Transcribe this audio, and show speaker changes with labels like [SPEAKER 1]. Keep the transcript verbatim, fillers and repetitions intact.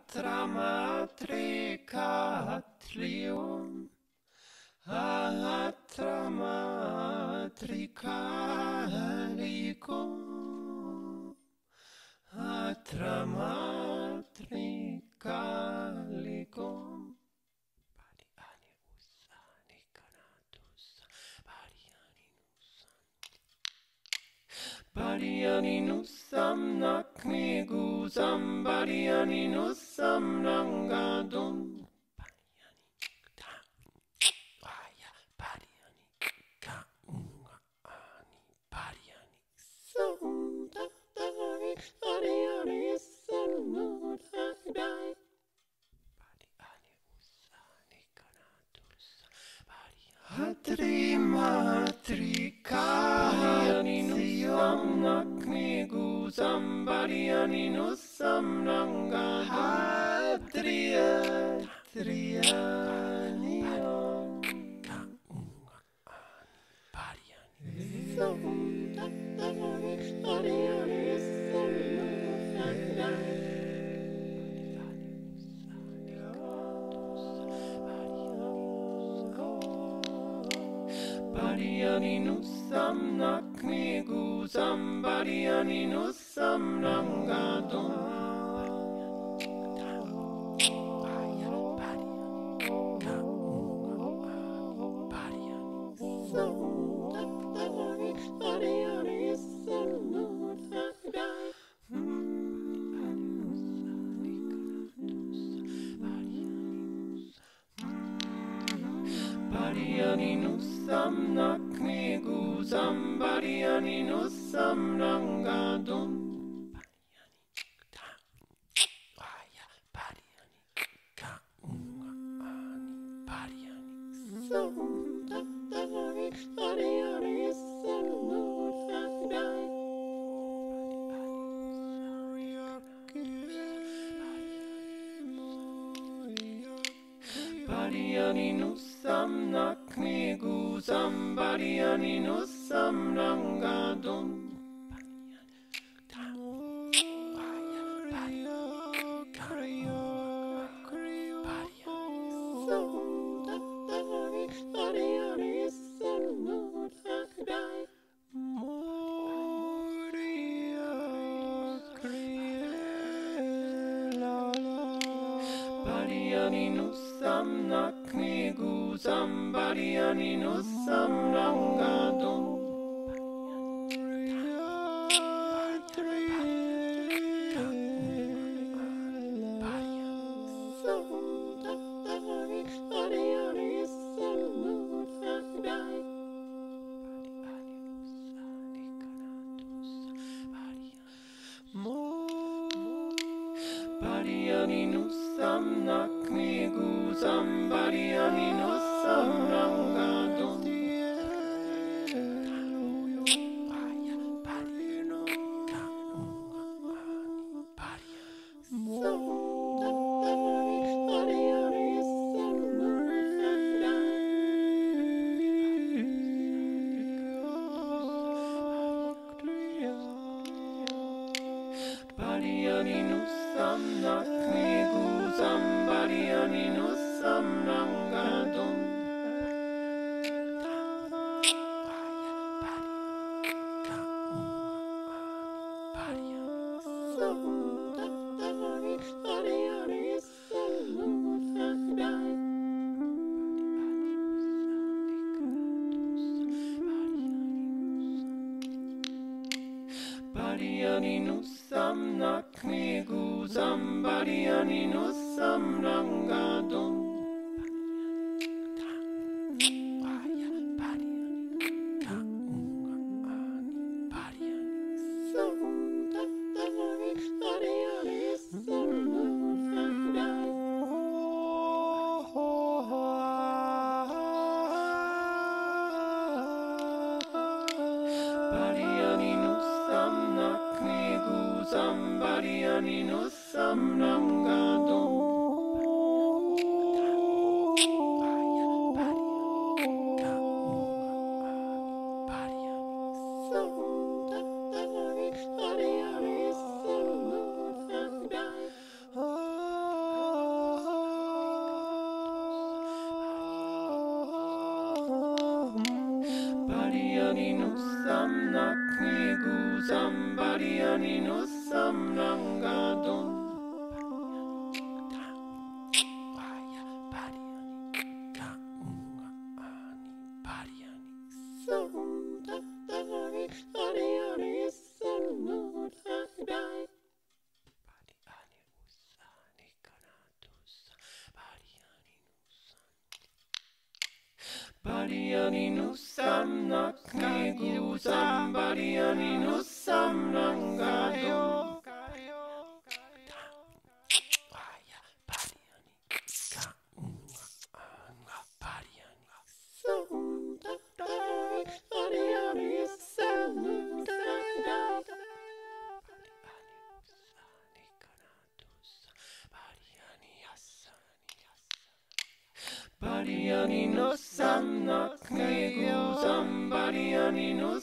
[SPEAKER 1] Atra matrika trium, atra matrika licum, atra matrika licum. Bariani usani canatus, bariani nusam. Bariani nusam nakmigusam, bariani nusam nangadum. Bariani ta, bariani ka, ani, bariani sum, da, dai, bariani sum, dai, dai. Bariani usani canatus, bariani atri matrika, bariani nusam nakmigusam, bariani nusam nangadum. Atria, trianium, bariani sum, da, dai, bariani sum, dai, dai. Bariani nusam nakmigusam, bariani nusam nangadum. Bariani nusam nakmigusam, bariani nusam nangadum. Bariani ka, ani, bariani sum, da, dai, bariani sum, dai, dai. Bariani nusam nakmigusam, bariani nusam nangadum. Bariani nusam nakmigusam, bariani nusam nangadum. Bariani nusam nakmigusam, bariani nusam nangadum. Bariani nusam nakmigusam, bariani nusam nangadum. Bariani nusam nakmigusam, bariani nusam nangadum. Bariani nusam nakmigusam, bariani nusam nangadum. Bariani sum, sam nakni guzam bariani nusam nangadum. Bariani nusam nakni guzam bariani nusam nangayo. Bariani no sam nakni guzam bariani no